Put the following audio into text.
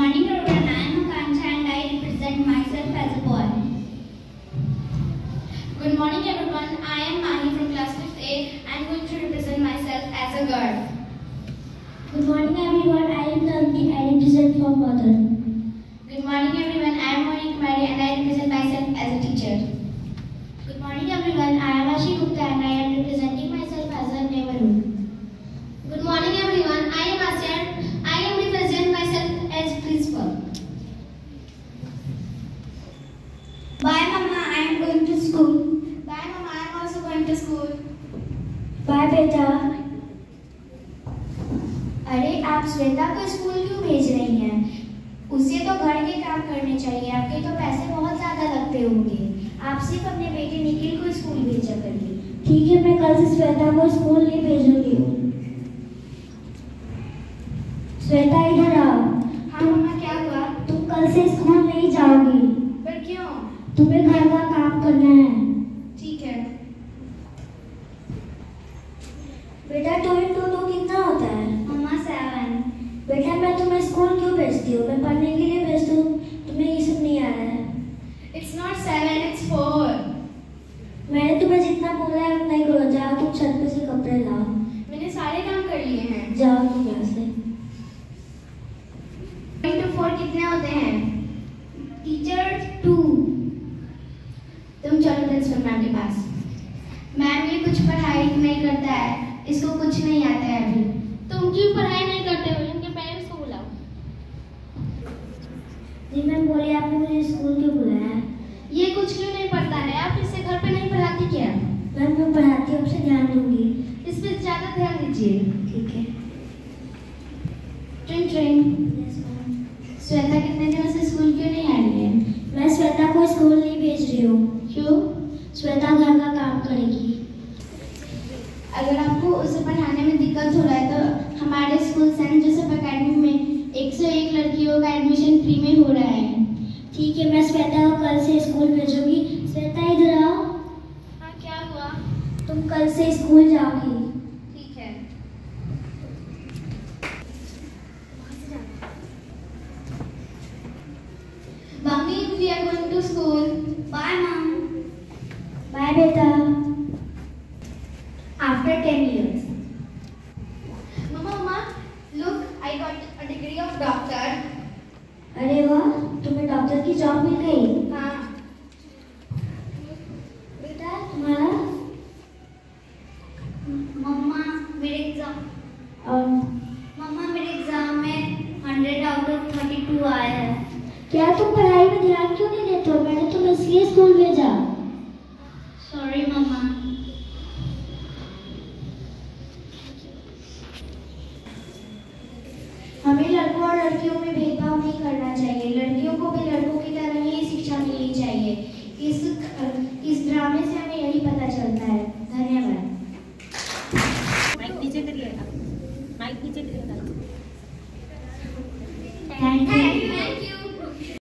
morning everyone, I am Akanksha and I represent myself as a boy. Good morning everyone, I am Mahi from class 5th A and I am going to represent myself as a girl. Good morning everyone, I am Tanvi, I represent for mother. Good morning everyone, I am Moni Kumari and I represent myself as a teacher. Good morning everyone, I am Ashi Gupta and I am representing myself as a neighborhood. Good morning everyone, I am Asya and I am representing myself as principal. Bye Mama, I am going to school. Bye Mama, I am also going to school. Bye बेटा. अरे आप श्वेता को school क्यों भेज रही हैं? उसे तो घर के काम करने चाहिए, आपके तो पैसे बहुत ज़्यादा लगते होंगे। आप सिर्फ अपने बेटे निखिल को स्कूल भेजा करिए। ठीक है, मैं कल से श्वेता को स्कूल नहीं भेजूंगी। श्वेता इधर आओ। हाँ मम्मा, क्या हुआ? तुम कल से स्कूल नहीं जाओगी। पर क्यों? तुम्हें घर का काम करना है। ठीक है। बेटा 2 into 2 कितना होता है? मम्मा 7। बेटा मैं तुम्हें स्कूल क्यों भेजती हूँ? मैं पढ़ने के लिए भेजती हूँ, तुम्हें ये सब नहीं आ रहा है। It's not 7, it's 4। मैंने तुम्हें जितना बोला है उतना ही करो। जाओ तुम छत पे से कपड़े लाओ। मैंने सारे काम कर लिए हैं। जाओ तुम यहाँ से। 2 into 4 कितने होते हैं? टीचर 2। तुम चलो प्रिंसिपल मैम के पास। मैम ये कुछ पढ़ाई नहीं करता है, इसको कुछ नहीं आता है अभी। तुम क्यों पढ़ाई नहीं करते हो? इनके पेरेंट्स को बुलाओ। जी मैम बोलिए, आपने मुझे स्कूल क्यों बुलाया है? ये कुछ क्यों नहीं पढ़ता है? आप इसे घर पे नहीं पढ़ाती क्या? मैम मैं पढ़ाती हूँ, आपसे ध्यान दूंगी। इस पे ज़्यादा ध्यान दीजिए। ठीक है। Train train. Yes ma'am. Shweta कितने दिनों से स्कूल क्यों नहीं आ रही है? मैं श्वेता को स्कूल नहीं भेज रही हूँ। क्यों? श्वेता घर का काम करेगी। अगर आपको उसे पढ़ाने में दिक्कत हो रहा है तो हमारे स्कूल सेंट जोसेफ एकेडमी में 101 लड़कियों का एडमिशन फ्री में हो रहा है। ठीक है, मैं श्वेता को कल से स्कूल भेजूंगी। श्वेता इधर आओ। हाँ क्या हुआ? तुम कल से स्कूल जाओगी। ठीक है। Mummy, we are going to school. Bye mom. Bye बेटा। After 10 years. Mama, look, I got a degree of doctor. अरे वाह, तुम्हें डॉक्टर की जॉब मिल गई। हाँ। बेटा तुम्हारा? मम्मा मेरे एग्जाम में 100 out of 32 आया है। क्या तुम पढ़ाई में ध्यान क्यों नहीं देते हो? मैंने तुम्हें इसलिए स्कूल भेजा। सॉरी मम्मा। हमें लड़कों और लड़कियों में भेदभाव नहीं करना चाहिए। लड़कियों को भी लड़कों की तरह ही शिक्षा मिलनी चाहिए। इस ड्रामे से हमें यही पता चलता है। धन्यवाद। माइक नीचे करिएगा। माइक नीचे करिएगा।